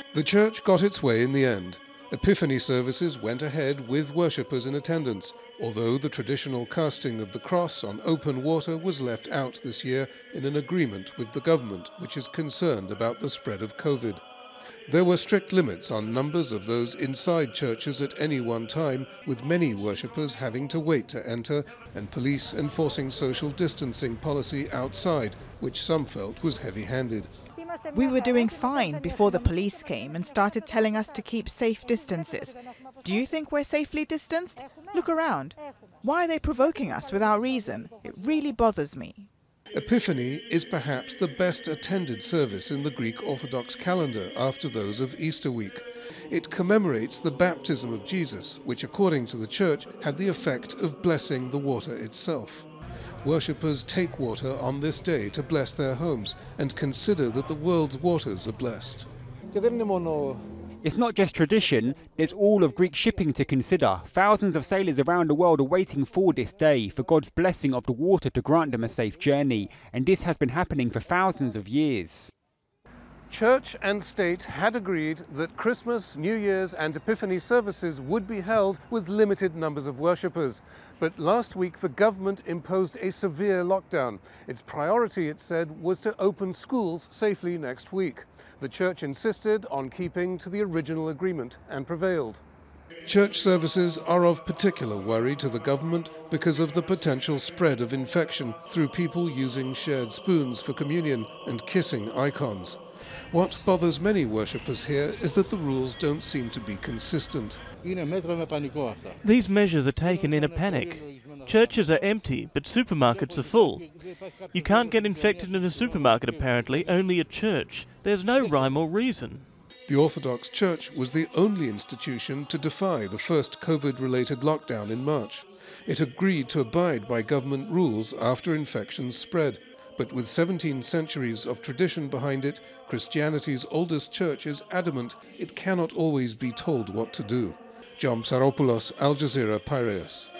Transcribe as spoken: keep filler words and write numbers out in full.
The church got its way in the end. Epiphany services went ahead with worshippers in attendance, although the traditional casting of the cross on open water was left out this year in an agreement with the government, which is concerned about the spread of COVID. There were strict limits on numbers of those inside churches at any one time, with many worshippers having to wait to enter and police enforcing social distancing policy outside, which some felt was heavy-handed. We were doing fine before the police came and started telling us to keep safe distances. Do you think we're safely distanced? Look around. Why are they provoking us without reason? It really bothers me. Epiphany is perhaps the best attended service in the Greek Orthodox calendar after those of Easter week. It commemorates the baptism of Jesus, which according to the Church had the effect of blessing the water itself. Worshippers take water on this day to bless their homes and consider that the world's waters are blessed. It's not just tradition, there's all of Greek shipping to consider. Thousands of sailors around the world are waiting for this day, for God's blessing of the water to grant them a safe journey. And this has been happening for thousands of years. Church and state had agreed that Christmas, New Year's and Epiphany services would be held with limited numbers of worshippers. But last week the government imposed a severe lockdown. Its priority, it said, was to open schools safely next week. The church insisted on keeping to the original agreement and prevailed. Church services are of particular worry to the government because of the potential spread of infection through people using shared spoons for communion and kissing icons. What bothers many worshippers here is that the rules don't seem to be consistent. These measures are taken in a panic. Churches are empty, but supermarkets are full. You can't get infected in a supermarket apparently, only a church. There's no rhyme or reason. The Orthodox Church was the only institution to defy the first COVID-related lockdown in March. It agreed to abide by government rules after infections spread. But with seventeen centuries of tradition behind it, Christianity's oldest church is adamant it cannot always be told what to do. Psaropoulos, Al Jazeera, Piraeus.